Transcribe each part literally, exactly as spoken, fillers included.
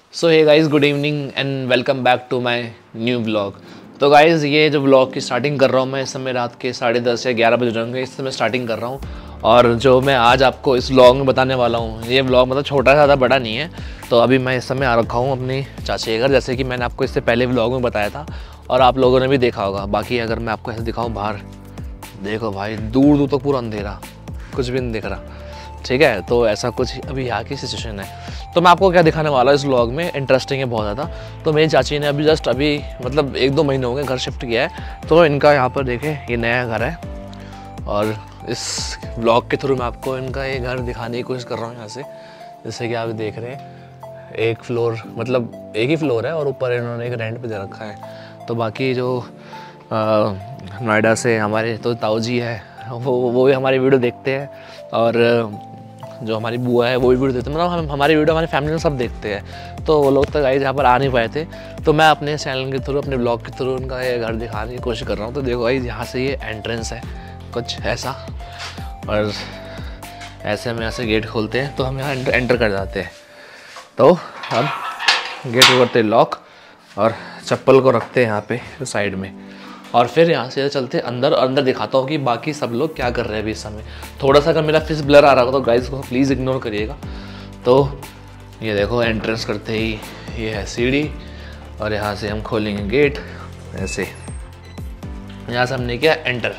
So hey guys, good evening and welcome back to my new vlog. तो guys, ये जो vlog की starting कर रहा हूँ मैं इस समय रात के साढ़े दस या ग्यारह बज रहे इस समय स्टार्टिंग कर रहा हूँ। और जो मैं आज आपको इस व्लॉग में बताने वाला हूँ, ये व्लॉग मतलब छोटा ज़्यादा बड़ा नहीं है। तो अभी मैं इस समय आ रखा हूँ अपनी चाची के घर, जैसे कि मैंने आपको इससे पहले व्लॉग में बताया था और आप लोगों ने भी देखा होगा। बाकी अगर मैं आपको ऐसे दिखाऊँ बाहर, देखो भाई, दूर दूर तक पूरा अंधेरा, कुछ भी नहीं दिख रहा। ठीक है, तो ऐसा कुछ अभी यहाँ की सिचुएशन है। तो मैं आपको क्या दिखाने वाला हूँ इस व्लॉग में, इंटरेस्टिंग है बहुत ज़्यादा। तो मेरी चाची ने अभी जस्ट अभी मतलब एक दो महीने हो गए घर शिफ्ट किया है। तो इनका यहाँ पर देखें, ये नया घर है और इस व्लॉग के थ्रू मैं आपको इनका ये घर दिखाने की कोशिश कर रहा हूँ यहाँ से। जैसे कि आप देख रहे हैं, एक फ्लोर मतलब एक ही फ्लोर है और ऊपर इन्होंने एक रेंट पे दे रखा है। तो बाकी जो नोएडा से हमारे तो ताऊ जी है, वो वो भी हमारी वीडियो देखते हैं और जो हमारी बुआ है वो भी वीडियो देखते हैं। मतलब हम हमारी वीडियो हमारी फैमिली में सब देखते हैं। तो वो लोग तो गाइस यहाँ पर आ नहीं पाए थे, तो मैं अपने चैनल के थ्रू, अपने ब्लॉग के थ्रू उनका ये घर दिखाने की कोशिश कर रहा हूँ। तो देखो गाइस, यहाँ से ये एंट्रेंस है कुछ ऐसा, और ऐसे हम यहाँ से गेट खोलते हैं तो हम यहाँ एंटर कर जाते हैं। तो अब गेट को करते लॉक और चप्पल को रखते हैं यहाँ पे साइड में, और फिर यहाँ से चलते अंदर। और अंदर दिखाता हूँ कि बाकी सब लोग क्या कर रहे हैं अभी इस समय। थोड़ा सा अगर मेरा फेस ब्लर आ रहा हो तो गाइस को प्लीज़ इग्नोर करिएगा। तो ये देखो, एंट्रेंस करते ही ये है सीढ़ी, और यहाँ से हम खोलेंगे गेट ऐसे। यहाँ से हमने किया एंटर।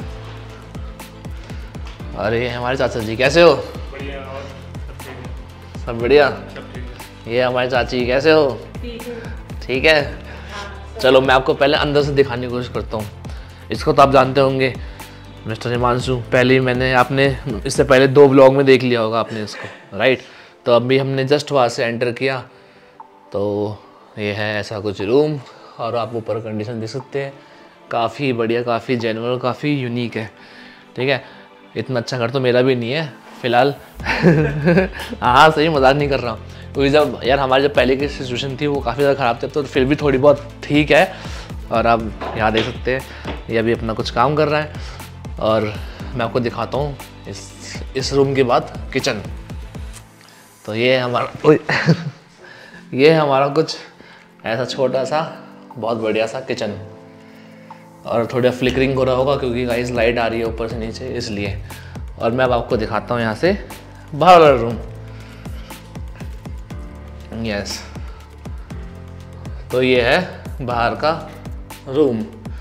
अरे हमारे चाचा जी, कैसे हो? बढ़िया। और सब सब बढ़िया। सब ठीक है। ये हमारे चाची, कैसे हो? ठीक है। चलो मैं आपको पहले अंदर से दिखाने की कोशिश करता हूँ। इसको तो आप जानते होंगे, मिस्टर हिमांशु। पहले ही मैंने आपने इससे पहले दो ब्लॉग में देख लिया होगा आपने इसको, राइट? तो अभी हमने जस्ट वहाँ से एंटर किया तो ये है ऐसा कुछ रूम, और आप ऊपर कंडीशन देख सकते हैं। काफ़ी बढ़िया, काफ़ी जेन्युइन, काफ़ी यूनिक है। ठीक है, इतना अच्छा घर तो मेरा भी नहीं है फ़िलहाल। हाँ सही, मजाक नहीं कर रहा हूँ। क्योंकि जब यार हमारी जब पहले की सिचुएशन थी वो काफ़ी ज़्यादा ख़राब थी, तो फिर भी थोड़ी बहुत ठीक है। और आप यहाँ देख सकते हैं, ये अभी अपना कुछ काम कर रहा है। और मैं आपको दिखाता हूँ इस इस रूम के बाद किचन। तो ये हमारा ये हमारा कुछ ऐसा छोटा सा बहुत बढ़िया सा किचन, और थोड़ा फ्लिकरिंग हो रहा होगा क्योंकि गाइस लाइट आ रही है ऊपर से नीचे, इसलिए। और मैं अब आपको दिखाता हूँ यहाँ से बाहर वाला रूम। यस, तो ये है बाहर का रूम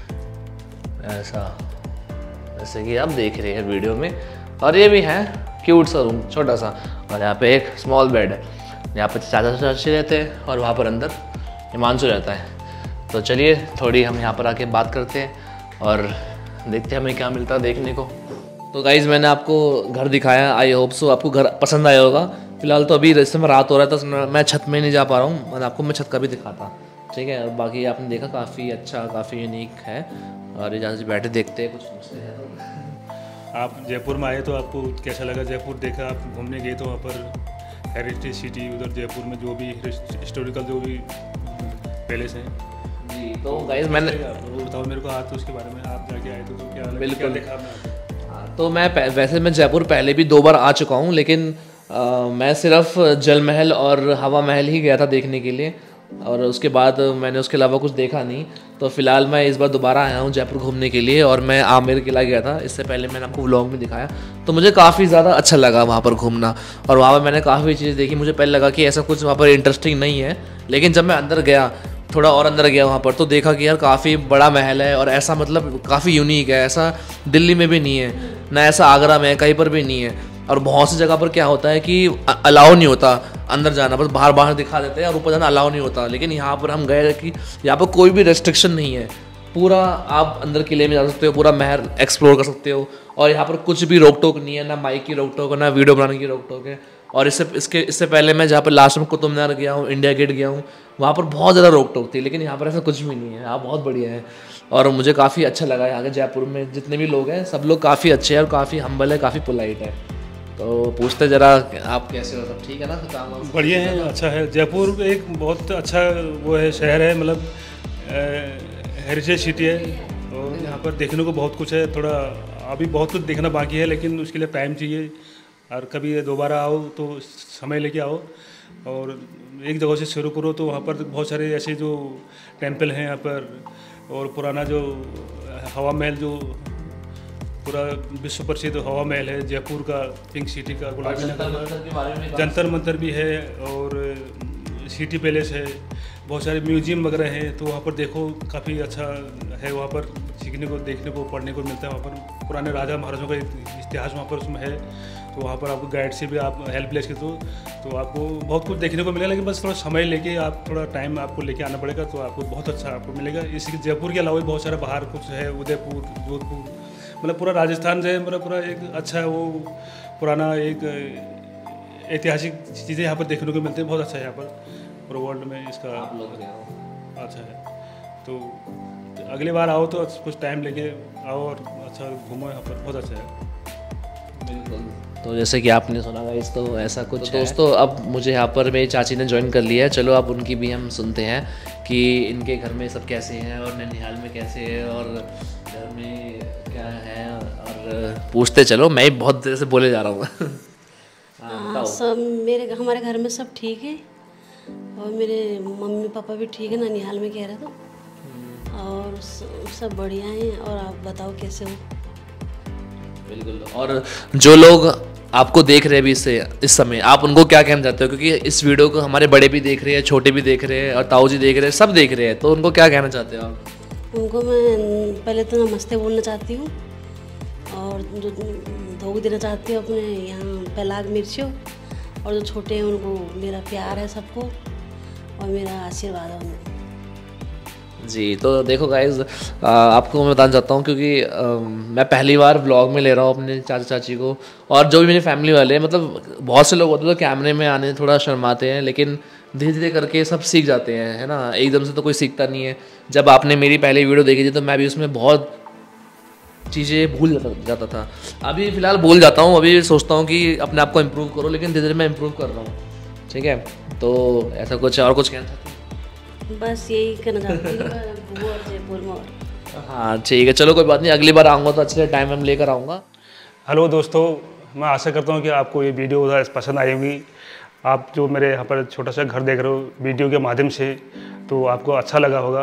ऐसा, जैसे कि आप देख रहे हैं वीडियो में। और ये भी है क्यूट सा रूम, छोटा सा। और यहाँ पे एक स्मॉल बेड है, यहाँ पे चाचा चाची रहते हैं और वहाँ पर अंदर हिमांशु रहता है। तो चलिए थोड़ी हम यहाँ पर आके बात करते हैं और देखते हैं हमें क्या मिलता है देखने को। तो गाइज़, मैंने आपको घर दिखाया, आई होप सो आपको घर पसंद आया होगा। फिलहाल तो अभी इस समय रात हो रहा था तो मैं छत में नहीं जा पा रहा हूँ, और आपको मैं छत का भी दिखाता। ठीक है, और बाकी आपने देखा काफ़ी अच्छा, काफ़ी यूनिक है। और ये जहाँ से बैठे देखते हैं कुछ मुझसे है। आप जयपुर में आए तो आपको कैसा लगा? जयपुर देखा, आप घूमने गए तो वहाँ पर हेरिटेज सिटी, उधर जयपुर में जो भी हिस्टोरिकल जो भी पैलेस हैं जी। तो गाइज़ मैंने, वो बताओ मेरे को आज, तो उसके बारे में आप जाके आए तो, तो क्या बिल्कुल देखा आपने? तो मैं वैसे मैं जयपुर पहले भी दो बार आ चुका हूँ, लेकिन आ, मैं सिर्फ जल महल और हवा महल ही गया था देखने के लिए, और उसके बाद मैंने उसके अलावा कुछ देखा नहीं। तो फिलहाल मैं इस बार दोबारा आया हूँ जयपुर घूमने के लिए, और मैं आमेर किला गया था इससे पहले, मैंने आपको व्लॉग में दिखाया। तो मुझे काफ़ी ज़्यादा अच्छा लगा वहाँ पर घूमना, और वहाँ पर मैंने काफ़ी चीज़ें देखी। मुझे पहले लगा कि ऐसा कुछ वहाँ पर इंटरेस्टिंग नहीं है, लेकिन जब मैं अंदर गया, थोड़ा और अंदर गया वहाँ पर, तो देखा कि यार काफ़ी बड़ा महल है, और ऐसा मतलब काफ़ी यूनिक है। ऐसा दिल्ली में भी नहीं है, ना ऐसा आगरा में, कहीं पर भी नहीं है। और बहुत सी जगह पर क्या होता है कि अलाउ नहीं होता अंदर जाना, बस बाहर बाहर दिखा देते हैं और ऊपर जाना अलाउ नहीं होता। लेकिन यहाँ पर हम गए कि यहाँ पर कोई भी रेस्ट्रिक्शन नहीं है, पूरा आप अंदर किले में जा सकते हो, पूरा महल एक्सप्लोर कर सकते हो। और यहाँ पर कुछ भी रोक टोक नहीं है, ना माइक की रोक टोक है, ना वीडियो बनाने की रोक टोक है। और इससे इसके इससे पहले मैं जहाँ पर लास्ट में कुतुब मीनार गया हूँ, इंडिया गेट गया हूँ, वहाँ पर बहुत ज़्यादा रोक टोक थी, लेकिन यहाँ पर ऐसा कुछ भी नहीं है। यहाँ बहुत बढ़िया है, और मुझे काफ़ी अच्छा लगा। यहाँ के जयपुर में जितने भी लोग हैं सब लोग काफ़ी अच्छे हैं और काफ़ी हम्बल है, काफ़ी पोलाइट है। तो पूछते ज़रा, आप कैसे हो? सब ठीक है ना? काम बढ़िया है, अच्छा है। जयपुर एक बहुत अच्छा वो है, शहर है, मतलब हेरिटेज सिटी है। और यहाँ पर देखने को बहुत कुछ है। थोड़ा अभी बहुत कुछ देखना बाकी है, लेकिन उसके लिए टाइम चाहिए, और कभी दोबारा आओ तो समय लेके आओ। और एक जगह से शुरू करो तो वहाँ पर बहुत सारे ऐसे जो टेम्पल हैं यहाँ पर, और पुराना जो हवा महल, जो पूरा विश्व प्रसिद्ध हवा महल है जयपुर का, पिंक सिटी का, गुलाबी नगर, जंतर मंतर भी है, और सिटी पैलेस है, बहुत सारे म्यूजियम वगैरह हैं। तो वहाँ पर देखो काफ़ी अच्छा है, वहाँ पर सीखने को, देखने को, पढ़ने को मिलता है। वहाँ पर पुराने राजा महाराजों का इतिहास वहाँ पर उसमें है। तो वहाँ पर आपको गाइड से भी आप हेल्प ले सकते हो, तो आपको बहुत कुछ देखने को मिलेगा। लेकिन बस थोड़ा समय लेके, आप थोड़ा टाइम आपको लेके आना पड़ेगा, तो आपको बहुत अच्छा आपको मिलेगा। इसी जयपुर के अलावा भी बहुत सारा बाहर कुछ है, उदयपुर, जोधपुर, मतलब पूरा राजस्थान जो है, मतलब पूरा एक अच्छा वो पुराना एक ऐतिहासिक चीज़ें यहाँ पर देखने को मिलती है। बहुत अच्छा है यहाँ पर, पूरा वर्ल्ड में इसका आप लोग आओ। अच्छा है। तो अगली बार आओ तो कुछ टाइम लेके आओ और अच्छा घूमो यहाँ पर, बहुत अच्छा है। बिल्कुल। तो जैसे कि आपने सुना गाइस, तो ऐसा कुछ तो दोस्तों, अब मुझे यहाँ पर मेरी चाची ने ज्वाइन कर लिया है। चलो अब उनकी भी हम सुनते हैं कि इनके घर में सब कैसे हैं और ननिहाल में कैसे है और घर में क्या है, और पूछते चलो। मैं ही बहुत देर से बोले जा रहा हूँ। हाँ, सब मेरे हमारे घर में सब ठीक है, और मेरे मम्मी पापा भी ठीक है, ननिहाल में कह रहे तो, और सब बढ़िया हैं। और आप बताओ कैसे हो? बिल्कुल। और जो लोग आपको देख रहे हैं अभी इससे इस समय, आप उनको क्या कहना चाहते हो? क्योंकि इस वीडियो को हमारे बड़े भी देख रहे हैं, छोटे भी देख रहे हैं, और ताऊ जी देख रहे हैं, सब देख रहे हैं, तो उनको क्या कहना चाहते हो आप? उनको मैं पहले तो नमस्ते बोलना चाहती हूँ, और जो धोख देना चाहती हूँ अपने यहाँ पहलाग मिर्चियों, और जो छोटे हैं उनको मेरा प्यार है सबको, और मेरा आशीर्वाद है उनको। जी, तो देखो गाइज, आपको मैं बताना चाहता हूँ, क्योंकि आ, मैं पहली बार व्लॉग में ले रहा हूँ अपने चाचा चाची को, और जो भी मेरी फैमिली वाले हैं, मतलब बहुत से लोग होते हैं तो कैमरे में आने थोड़ा शर्माते हैं, लेकिन धीरे धीरे करके सब सीख जाते हैं, है ना। एकदम से तो कोई सीखता नहीं है। जब आपने मेरी पहली वीडियो देखी थी तो मैं भी उसमें बहुत चीज़ें भूल जाता जाता था। अभी फ़िलहाल भूल जाता हूँ, अभी सोचता हूँ कि अपने आप को इम्प्रूव करो, लेकिन धीरे धीरे मैं इम्प्रूव कर रहा हूँ। ठीक है, तो ऐसा कुछ और कुछ कहना चाहते हैं? बस यही कहना चाहती हूँ और जयपुर में। और हाँ ठीक है, चलो कोई बात नहीं, अगली बार आऊँगा तो अच्छे से टाइम हम लेकर आऊँगा। हेलो दोस्तों, मैं आशा करता हूँ कि आपको ये वीडियो पसंद आई होगी। आप जो मेरे यहाँ पर छोटा सा घर देख रहे हो वीडियो के माध्यम से, तो आपको अच्छा लगा होगा।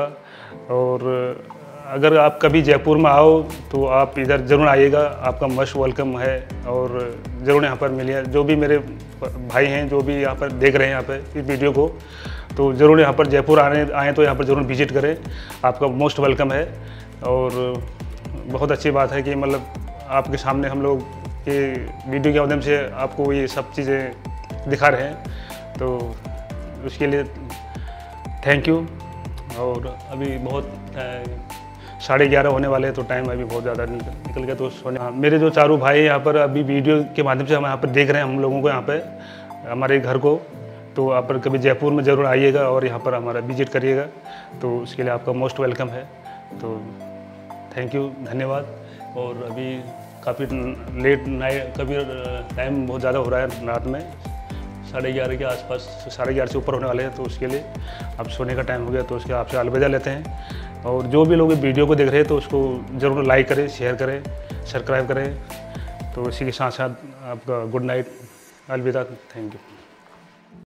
और अगर आप कभी जयपुर में आओ तो आप इधर ज़रूर आइएगा, आपका मस्ट वेलकम है, और ज़रूर यहाँ पर मिलिए। जो भी मेरे भाई हैं, जो भी यहाँ पर देख रहे हैं यहाँ पर इस वीडियो को, तो ज़रूर यहाँ पर जयपुर आने आएँ तो यहाँ पर ज़रूर विजिट करें, आपका मोस्ट वेलकम है। और बहुत अच्छी बात है कि मतलब आपके सामने हम लोग ये वीडियो के माध्यम से आपको ये सब चीज़ें दिखा रहे हैं, तो उसके लिए थैंक यू। और अभी बहुत साढ़े ग्यारह होने वाले हैं, तो टाइम अभी बहुत ज़्यादा निकल निकल गया, तो सोने। हाँ, मेरे जो चारों भाई यहाँ पर अभी वीडियो के माध्यम से हम यहाँ पर देख रहे हैं हम लोगों को, यहाँ पे हमारे घर को, तो आप पर कभी जयपुर में ज़रूर आइएगा और यहाँ पर हमारा विजिट करिएगा, तो उसके लिए आपका मोस्ट वेलकम है। तो थैंक यू, धन्यवाद। और अभी काफ़ी लेट नाइट, कभी टाइम बहुत ज़्यादा हो रहा है, रात में साढ़े ग्यारह के आसपास, साढ़े ग्यारह से ऊपर होने वाले हैं, तो उसके लिए अब सोने का टाइम हो गया, तो उसके आपसे अलविदा लेते हैं। और जो भी लोग वीडियो को देख रहे हैं तो उसको ज़रूर लाइक करें, शेयर करें, सब्सक्राइब करें। तो इसी के साथ साथ आपका गुड नाइट, अलविदा, थैंक यू।